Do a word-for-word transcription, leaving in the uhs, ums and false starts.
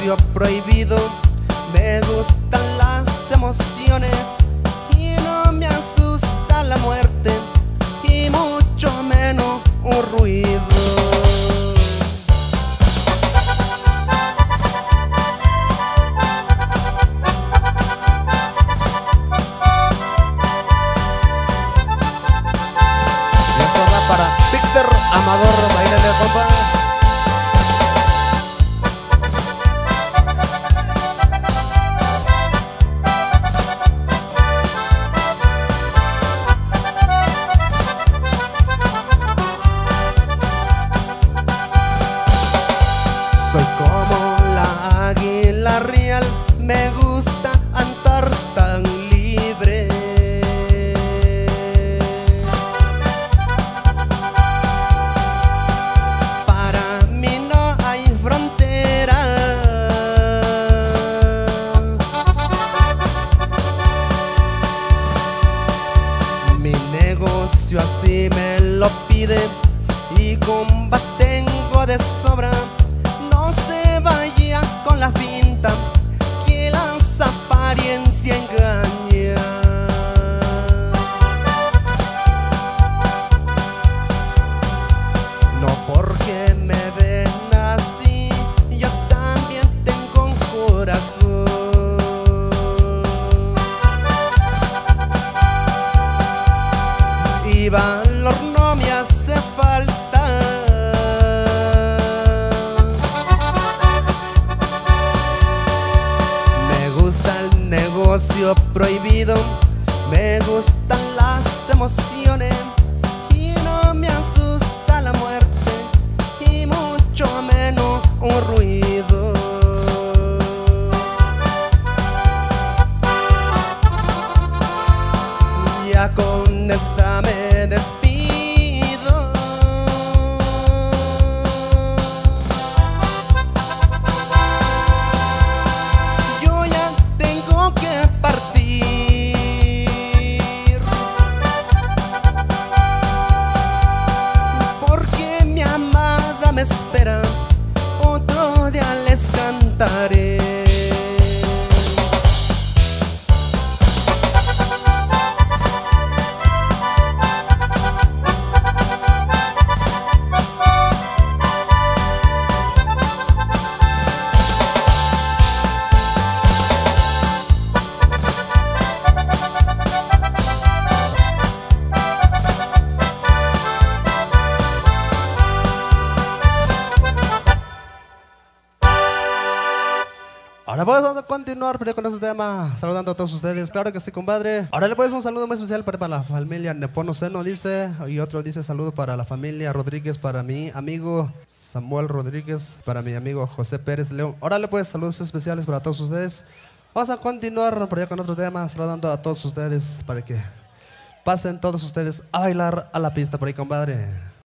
negocio prohibido. Me gustan las emociones y no me asusta la muerte, y mucho menos un ruido. Y esto va para Víctor Amador, bailale, compa. Soy como la águila real, me gusta andar tan libre. Para mí no hay frontera. Mi negocio así me lo pide y comba tengo de sobra. No se vaya con la finta, que las apariencias engañan. No porque me ven así, yo también tengo un corazón. Y valor no me hace falta. Negocio prohibido, me gustan las emociones y no me asusta la muerte, y mucho menos un ruido. Ya con esta me despido. Me espera, otro día les cantaré. Ahora vamos a continuar con este tema, saludando a todos ustedes. Claro que sí, compadre. Ahora le ponemos un saludo muy especial para, para la familia Nepomuceno, dice. Y otro dice saludo para la familia Rodríguez, para mi amigo Samuel Rodríguez, para mi amigo José Pérez León. Ahora le ponemos saludos especiales para todos ustedes. Vamos a continuar por allá con otro tema, saludando a todos ustedes para que pasen todos ustedes a bailar a la pista por ahí, compadre.